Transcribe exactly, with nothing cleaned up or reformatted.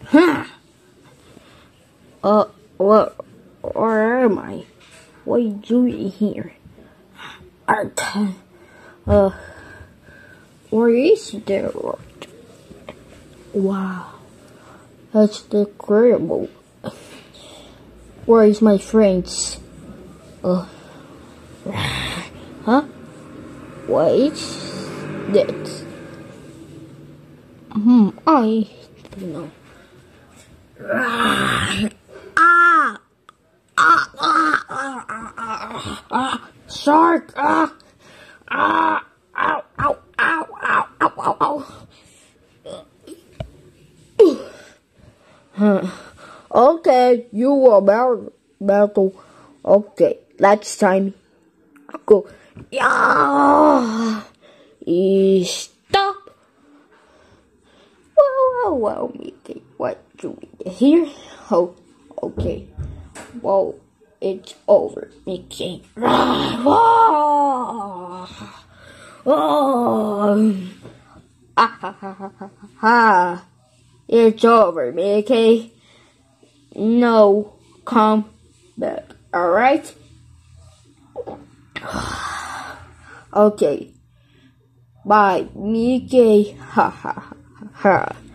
Huh. Uh, what? Where am I? What are you doing here? Okay. Uh, where is the road? Wow, that's incredible. Where is my friends? Uh, huh? What is that? Hmm, I don't know. Ah, ah, ah, ah, ah, ah, ah, shark, ah, ah, ow, ow, ow, ow, ow, ow, ow. Huh. Okay, you are about battle. Okay, last time. Go. Yeah. Stop. Whoa, whoa, whoa, Mickey. What do we hear? Oh, okay. Whoa, it's over, Mickey. Oh, oh. Ah, ha, ha, ha, ha, ha. It's over, Mickey. No, come back, alright? Okay. Bye, Mickey. Ha ha ha ha.